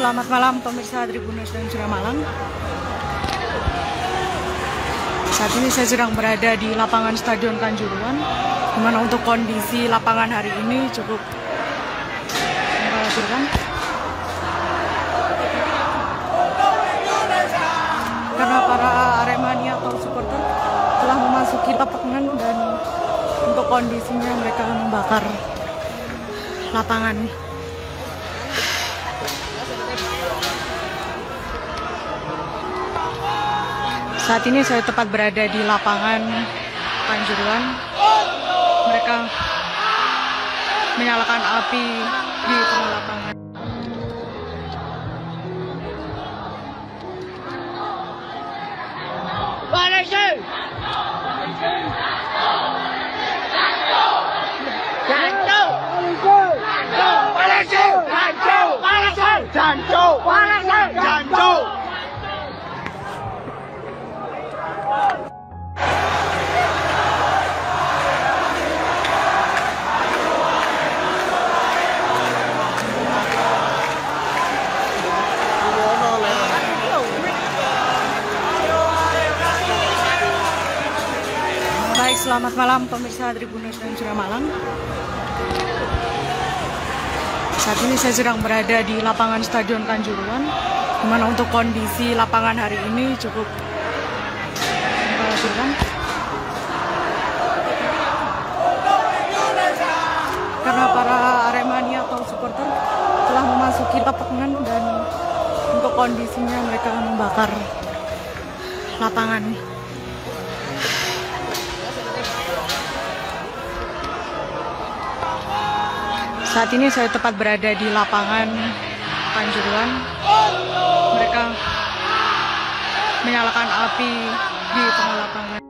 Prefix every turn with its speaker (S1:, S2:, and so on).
S1: Selamat malam pemirsa Tribunnews dan Suria Malang. Saat ini saya sedang berada di lapangan Stadion Kanjuruhan, di mana untuk kondisi lapangan hari ini cukup mengkhawatirkan. Karena para Aremania atau supporter telah memasuki lapangan dan untuk kondisinya mereka membakar lapangan. Saat ini saya tepat berada di lapangan Kanjuruhan. Mereka menyalakan api di tengah lapangan. Baik, selamat malam pemirsa Tribunnews dan Suria Malang. Saat ini saya sedang berada di lapangan Stadion Kanjuruhan, di mana untuk kondisi lapangan hari ini cukup mengkhawatirkan. Karena para Aremania atau supporter telah memasuki lapangan dan untuk kondisinya mereka membakar lapangan. Saat ini saya tepat berada di lapangan Kanjuruhan. Mereka menyalakan api di tengah lapangan.